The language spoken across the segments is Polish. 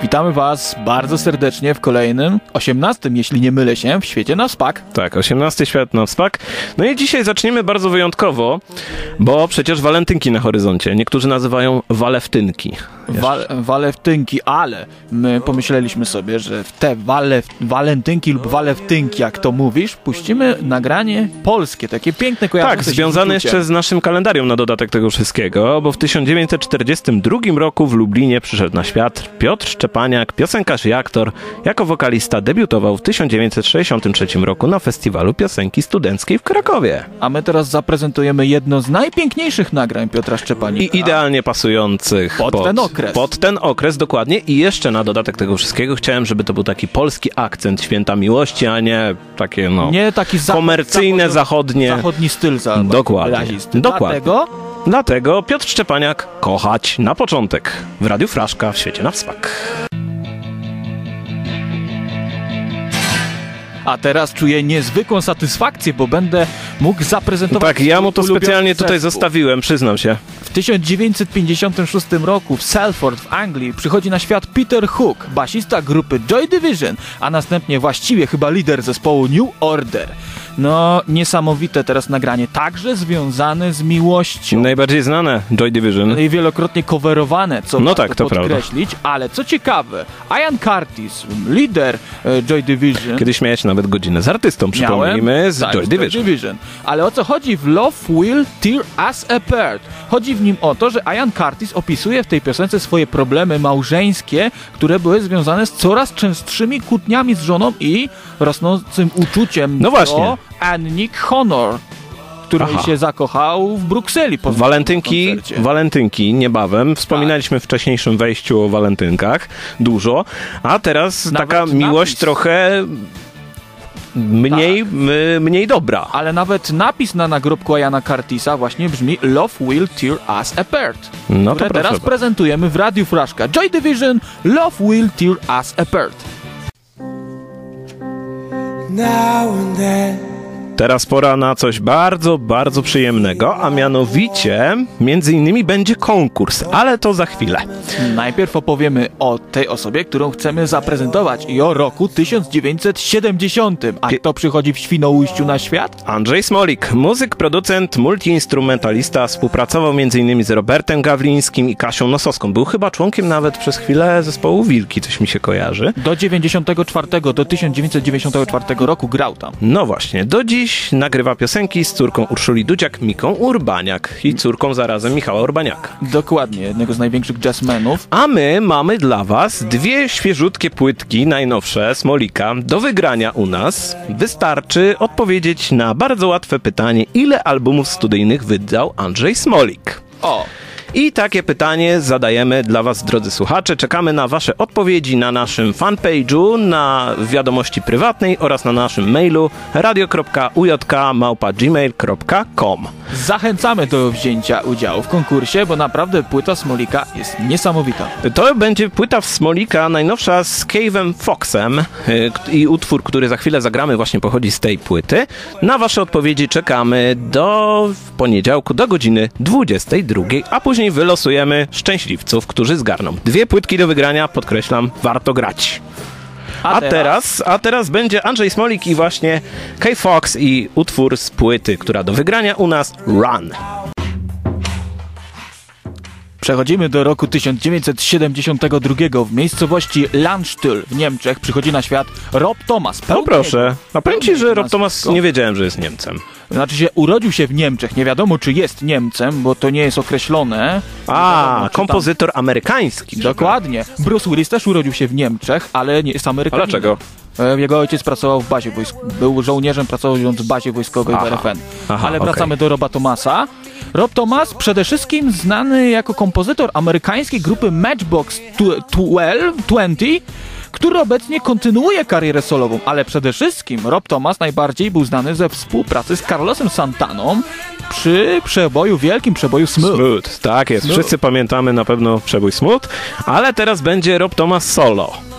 Witamy Was bardzo serdecznie w kolejnym, 18, jeśli nie mylę się, w Świecie na Wspak. Tak, 18 Świat na Wspak. No i dzisiaj zaczniemy bardzo wyjątkowo, bo przecież walentynki na horyzoncie. Niektórzy nazywają walewtynki. Walewtynki, ale my pomyśleliśmy sobie, że w te walentynki lub walewtynki, jak to mówisz, puścimy nagranie polskie, takie piękne, kojarzące Tak, się związane z jeszcze z naszym kalendarium na dodatek tego wszystkiego, bo w 1942 roku w Lublinie przyszedł na świat Piotr Szczepaniak, piosenkarz i aktor. Jako wokalista debiutował w 1963 roku na festiwalu piosenki studenckiej w Krakowie. A my teraz zaprezentujemy jedno z najpiękniejszych nagrań Piotra Szczepanika. I idealnie pasujących pod ten okres. Pod ten okres, dokładnie. I jeszcze na dodatek tego wszystkiego chciałem, żeby to był taki polski akcent Święta Miłości, a nie takie, nie taki komercyjne, zachodnie. Zachodni styl Dokładnie. Dlatego Piotr Szczepaniak, Kochać na początek w Radiu Fraszka w Świecie na Wspak. A teraz czuję niezwykłą satysfakcję, bo będę mógł zaprezentować... Tak, ja mu to specjalnie tutaj zespół. zostawiłem, przyznam się. W 1956 roku w Salford w Anglii przychodzi na świat Peter Hook, basista grupy Joy Division, a następnie właściwie chyba lider zespołu New Order. No, niesamowite teraz nagranie, także związane z miłością. Najbardziej znane Joy Division. I wielokrotnie coverowane, co warto to podkreślić, ale co ciekawe, Ian Curtis, lider Joy Division... Kiedyś miałeś nawet godzinę z artystą, przypomnijmy, z Joy Division. Ale o co chodzi w Love Will Tear Us Apart? Chodzi w nim o to, że Ian Curtis opisuje w tej piosence swoje problemy małżeńskie, które były związane z coraz częstszymi kłótniami z żoną i rosnącym uczuciem do Annick Honor, której się zakochał w Brukseli. Po walentynki niebawem. Wspominaliśmy w wcześniejszym wejściu o walentynkach dużo, a teraz nawet taka miłość trochę mniej dobra. Ale nawet napis na nagrobku Iana Curtisa właśnie brzmi Love Will Tear Us Apart. No to teraz prezentujemy w Radiu Fraszka. Joy Division, Love Will Tear Us Apart. Now and then. Teraz pora na coś bardzo, bardzo przyjemnego, a mianowicie między innymi będzie konkurs, ale to za chwilę. Najpierw opowiemy o tej osobie, którą chcemy zaprezentować i o roku 1970. A kto przychodzi w Świnoujściu na świat? Andrzej Smolik, muzyk, producent, multiinstrumentalista, współpracował m.in. z Robertem Gawlińskim i Kasią Nosowską. Był chyba członkiem nawet przez chwilę zespołu Wilki, coś mi się kojarzy. Do 1994 roku grał tam. No właśnie, do dziś nagrywa piosenki z córką Urszuli Dudziak, Miką Urbaniak i córką zarazem Michała Urbaniaka. Dokładnie, jednego z największych jazzmenów. A my mamy dla was dwie świeżutkie płytki, najnowsze, Smolika, do wygrania u nas. Wystarczy odpowiedzieć na bardzo łatwe pytanie, ile albumów studyjnych wydał Andrzej Smolik. I takie pytanie zadajemy dla was, drodzy słuchacze. Czekamy na wasze odpowiedzi na naszym fanpage'u, na wiadomości prywatnej oraz na naszym mailu radio.ujk@gmail.com. Zachęcamy do wzięcia udziału w konkursie, bo naprawdę płyta Smolika jest niesamowita. To będzie płyta Smolika najnowsza z Cave'em Foxem i utwór, który za chwilę zagramy, właśnie pochodzi z tej płyty. Na wasze odpowiedzi czekamy do poniedziałku do godziny 22, a później wylosujemy szczęśliwców, którzy zgarną dwie płytki do wygrania, podkreślam, warto grać. A teraz będzie Andrzej Smolik i właśnie Cave Fox i utwór z płyty, która do wygrania u nas Run. Przechodzimy do roku 1972. W miejscowości Landstuhl w Niemczech przychodzi na świat Rob Thomas. No proszę, a powiem ci, że Rob Thomas nie wiedziałem, że jest Niemcem. Znaczy się urodził się w Niemczech, nie wiadomo czy jest Niemcem, bo to nie jest określone. Kompozytor amerykański. Dokładnie. Bruce Willis też urodził się w Niemczech, ale nie jest Amerykaninem. A dlaczego? Jego ojciec pracował w bazie był żołnierzem pracując w bazie wojskowej w RFN. Ale wracamy do Roba Thomasa. Rob Thomas przede wszystkim znany jako kompozytor amerykańskiej grupy Matchbox 20, który obecnie kontynuuje karierę solową, ale przede wszystkim Rob Thomas najbardziej był znany ze współpracy z Carlosem Santaną przy wielkim przeboju Smooth. Tak jest, wszyscy pamiętamy na pewno przebój Smooth, ale teraz będzie Rob Thomas solo.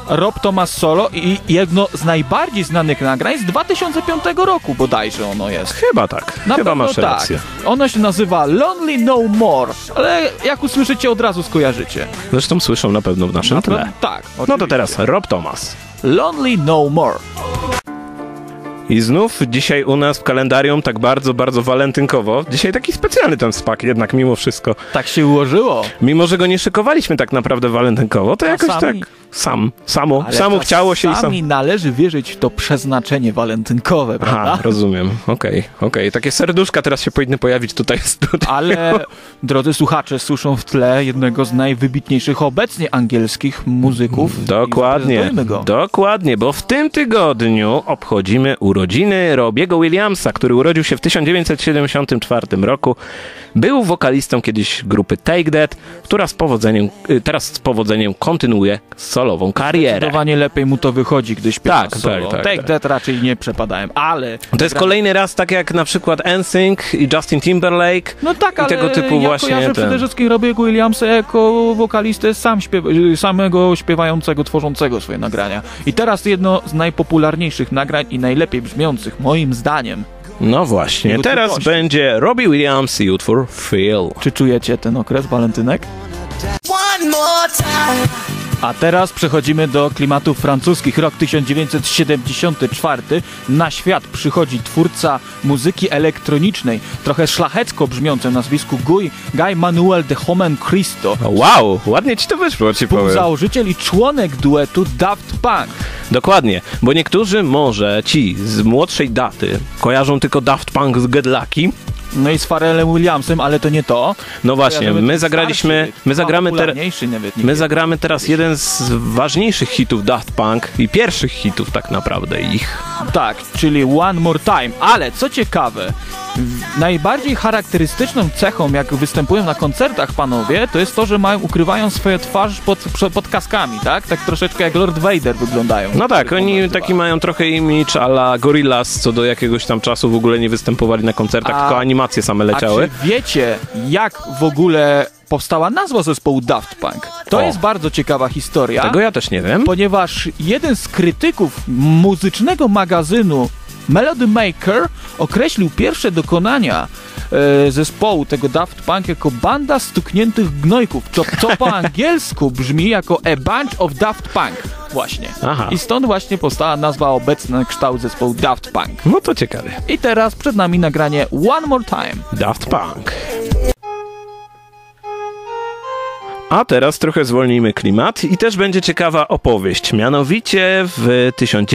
Rob Thomas solo i jedno z najbardziej znanych nagrań z 2005 roku bodajże ono jest. Chyba tak, chyba masz rację. Ono się nazywa Lonely No More, ale jak usłyszycie od razu skojarzycie. Zresztą słyszą na pewno w naszym tle. Tak. No to teraz Rob Thomas. Lonely No More. I znów dzisiaj u nas w kalendarium tak bardzo, bardzo walentynkowo. Dzisiaj taki specjalny ten spak jednak mimo wszystko. Tak się ułożyło. Mimo, że go nie szykowaliśmy tak naprawdę walentynkowo, to jakoś tak samo chciało się i sami należy wierzyć w to przeznaczenie walentynkowe, prawda? Aha, rozumiem. Okej. Takie serduszka teraz się powinny pojawić tutaj w studiu. Ale, drodzy słuchacze, słyszą w tle jednego z najwybitniejszych obecnie angielskich muzyków. Dokładnie, bo w tym tygodniu obchodzimy urodziny Robiego Williamsa, który urodził się w 1974 roku. Był wokalistą kiedyś grupy Take That, która teraz z powodzeniem kontynuuje solową karierę. Zdecydowanie lepiej mu to wychodzi, gdy śpiewa solo. Tak. Take That raczej nie przepadałem, ale... To jest kolejny raz, tak jak na przykład NSYNC i Justin Timberlake. No tak, ale tego typu ja właśnie kojarzę przede wszystkim Robiego Williamsa jako wokalistę samego śpiewającego, tworzącego swoje nagrania. I teraz jedno z najpopularniejszych nagrań i najlepiej brzmiących, moim zdaniem. No właśnie, teraz będzie Robbie Williams i utwór Feel. Czy czujecie ten okres walentynek? A teraz przechodzimy do klimatów francuskich. Rok 1974. Na świat przychodzi twórca muzyki elektronicznej, trochę szlachecko brzmiący o nazwisku Guy Manuel de Homem Christo. Wow, ładnie ci to wyszło, ci powiem. Założyciel i członek duetu Daft Punk. Dokładnie, bo niektórzy może ci z młodszej daty kojarzą tylko Daft Punk z Get Lucky. No i z Pharrellem Williamsem, ale to nie to. No właśnie, my zagramy teraz jeden z ważniejszych hitów Daft Punk i pierwszych hitów tak naprawdę ich. Tak, czyli One More Time, ale co ciekawe, najbardziej charakterystyczną cechą, jak występują na koncertach panowie, to jest to, że ukrywają swoje twarze pod kaskami, tak? Tak troszeczkę jak Lord Vader wyglądają. No tak, oni taki mają trochę image a la Gorillaz, co do jakiegoś tam czasu w ogóle nie występowali na koncertach, tylko animacje same leciały. A czy wiecie, jak w ogóle powstała nazwa zespołu Daft Punk? To jest bardzo ciekawa historia. Tego ja też nie wiem. Ponieważ jeden z krytyków muzycznego magazynu Melody Maker określił pierwsze dokonania zespołu tego Daft Punk jako banda stukniętych gnojków, co po angielsku brzmi jako A Bunch of Daft Punk. Właśnie. Aha. I stąd właśnie powstała nazwa obecna kształt zespołu Daft Punk. No to ciekawe. I teraz przed nami nagranie One More Time. Daft Punk. A teraz trochę zwolnijmy klimat i też będzie ciekawa opowieść. Mianowicie w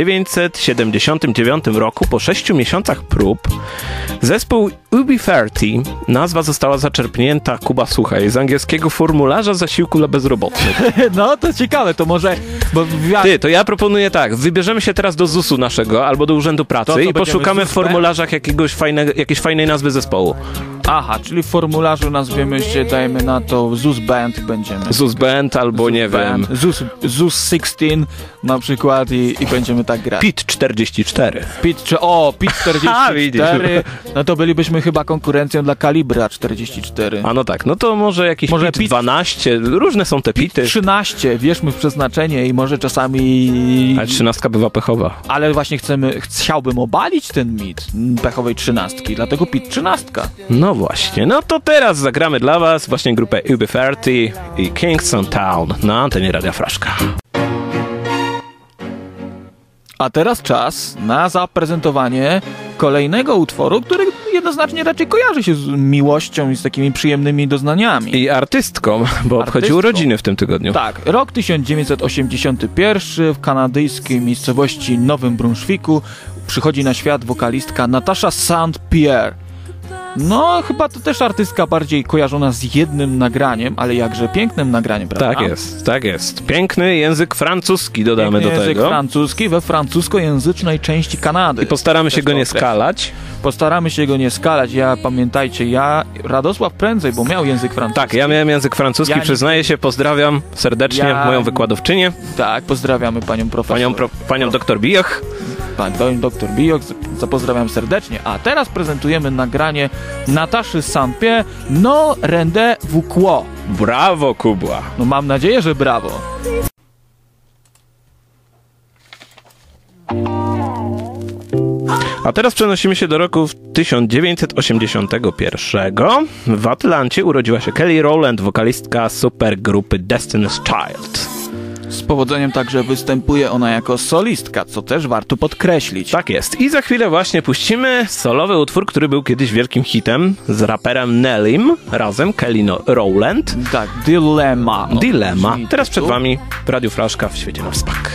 1979 roku, po 6 miesiącach prób, zespół UB40, nazwa została zaczerpnięta, Kuba, słuchaj, z angielskiego formularza zasiłku dla bezrobotnych. No to ciekawe, to może... To ja proponuję tak, wybierzemy się teraz do ZUS-u naszego albo do Urzędu Pracy i poszukamy w formularzach jakiejś fajnej nazwy zespołu. Aha, czyli w formularzu nazwiemy się, dajmy na to ZUS Band będziemy. ZUS Band albo ZUS nie Band, wiem. ZUS 16 na przykład i będziemy tak grać. PIT 44. PIT 44. No to bylibyśmy chyba konkurencją dla Kalibra 44. A no tak, no to może PIT 12, różne są te PITy. PIT 13, wierzmy w przeznaczenie i może czasami... Ale 13 bywa pechowa. Ale właśnie chciałbym obalić ten mit pechowej 13, dlatego PIT 13. No właśnie, no to teraz zagramy dla was właśnie grupę UB40 i Kingston Town na antenie Radia Fraszka. A teraz czas na zaprezentowanie kolejnego utworu, który jednoznacznie raczej kojarzy się z miłością i z takimi przyjemnymi doznaniami. I artystką, bo obchodził urodziny w tym tygodniu. Tak, rok 1981 w kanadyjskiej miejscowości Nowym Brunswicku przychodzi na świat wokalistka Natasha St. Pierre. No, chyba to też artystka bardziej kojarzona z jednym nagraniem, ale jakże pięknym nagraniem, prawda? Tak jest. Piękny język francuski dodamy do tego. Język francuski we francuskojęzycznej części Kanady. I postaramy się go nie skalać. Postaramy się go nie skalać. Pamiętajcie, Radosław prędzej, bo miał język francuski. Tak, ja miałem język francuski, przyznaję się, pozdrawiam serdecznie moją wykładowczynię. Tak, pozdrawiamy panią profesor. Panią doktor Bijoch. Pani doktor Bijoch, pozdrawiam serdecznie. A teraz prezentujemy nagranie Nataszy St. Pierre, No Rendez-vous. Brawo, Kubła. No mam nadzieję, że brawo. A teraz przenosimy się do roku 1981. W Atlancie urodziła się Kelly Rowland, wokalistka supergrupy Destiny's Child. Z powodzeniem także występuje ona jako solistka, co też warto podkreślić. Tak jest. I za chwilę właśnie puścimy solowy utwór, który był kiedyś wielkim hitem z raperem Nellim, razem Kelly Rowland. Tak, Dilemma. No, Dilemma. Teraz przed wami Radio Fraszka w świecie na wspak.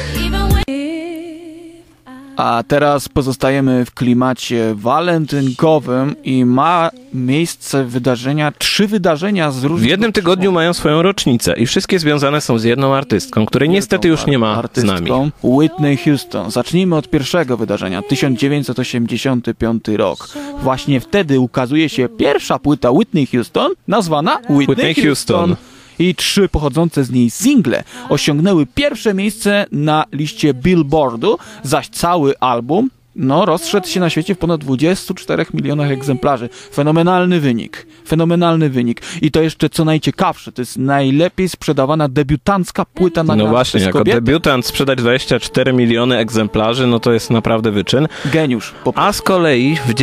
A teraz pozostajemy w klimacie walentynkowym i ma miejsce wydarzenia, 3 wydarzenia z różnych... W jednym tygodniu mają swoją rocznicę i wszystkie związane są z jedną artystką, której niestety już nie ma z nami. Whitney Houston. Zacznijmy od pierwszego wydarzenia, 1985 rok. Właśnie wtedy ukazuje się pierwsza płyta Whitney Houston, nazwana Whitney Houston. I 3 pochodzące z niej single osiągnęły pierwsze miejsce na liście Billboardu, zaś cały album rozszedł się na świecie w ponad 24 milionach egzemplarzy. Fenomenalny wynik. I to jeszcze co najciekawsze, to jest najlepiej sprzedawana debiutancka płyta nagrana właśnie, przez jako kobietę. debiutant sprzedać 24 miliony egzemplarzy, no to jest naprawdę wyczyn. Geniusz. A z kolei w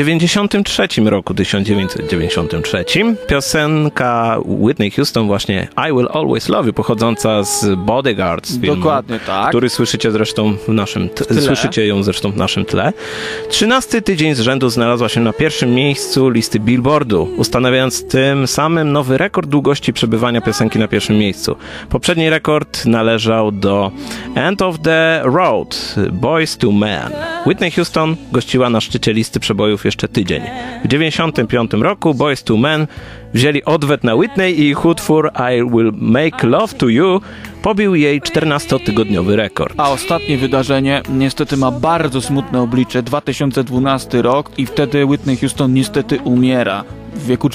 1993 piosenka Whitney Houston właśnie I Will Always Love You, pochodząca z Bodyguard z filmu. Dokładnie tak. Który słyszycie zresztą w naszym słyszycie ją zresztą w naszym tle. 13 tydzień z rzędu znalazła się na pierwszym miejscu listy Billboardu, ustanawiając tym samym nowy rekord długości przebywania piosenki na pierwszym miejscu. Poprzedni rekord należał do End of the Road, Boyz II Men. Whitney Houston gościła na szczycie listy przebojów jeszcze tydzień. W 1995 roku Boyz II Men wzięli odwet na Whitney i ich utwór I Will Make Love to You pobił jej 14-tygodniowy rekord. A ostatnie wydarzenie niestety ma bardzo smutne oblicze. 2012 rok i wtedy Whitney Houston niestety umiera w wieku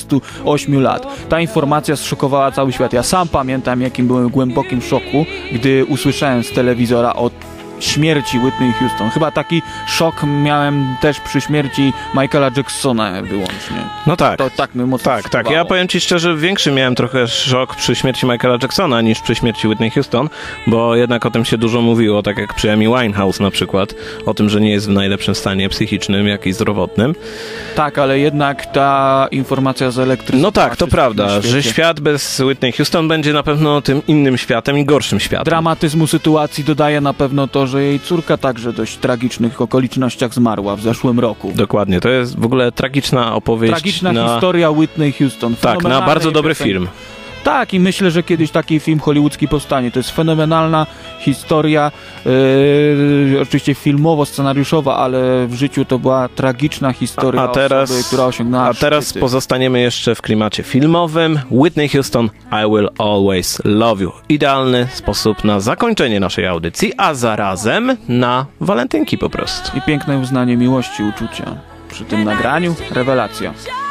48 lat. Ta informacja zszokowała cały świat. Ja sam pamiętam, jakim byłem w głębokim szoku, gdy usłyszałem z telewizora o śmierci Whitney Houston. Chyba taki szok miałem też przy śmierci Michaela Jacksona wyłącznie. No tak. To tak mnie mocno Tak. Ja powiem ci szczerze, większy miałem trochę szok przy śmierci Michaela Jacksona niż przy śmierci Whitney Houston, bo jednak o tym się dużo mówiło, tak jak przy Amy Winehouse na przykład, o tym, że nie jest w najlepszym stanie psychicznym, jak i zdrowotnym. Tak, ale jednak ta informacja zelektryzowała. No tak, to prawda, że świat bez Whitney Houston będzie na pewno tym innym światem i gorszym światem. Dramatyzmu sytuacji dodaje na pewno to, że jej córka także w dość tragicznych okolicznościach zmarła w zeszłym roku. Dokładnie, to jest w ogóle tragiczna opowieść. Tragiczna historia Whitney Houston. Tak, na bardzo dobry film. Tak, i myślę, że kiedyś taki film hollywoodzki powstanie. To jest fenomenalna historia, oczywiście filmowo-scenariuszowa, ale w życiu to była tragiczna historia osoby, która osiągnęła A teraz szczyty. pozostaniemy jeszcze w klimacie filmowym. Whitney Houston, I Will Always Love You. Idealny sposób na zakończenie naszej audycji, a zarazem na walentynki po prostu. I piękne uznanie miłości, uczucia. Przy tym nagraniu rewelacja.